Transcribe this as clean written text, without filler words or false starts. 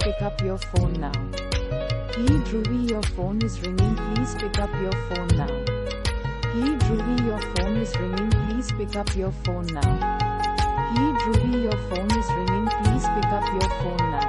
pick up your phone now. Hiii DHRUVI, your phone is ringing, please pick up your phone now. Hiii DHRUVI, your phone is ringing, please pick up your phone now. Hiii DHRUVI, your phone is ringing, please pick up your phone now.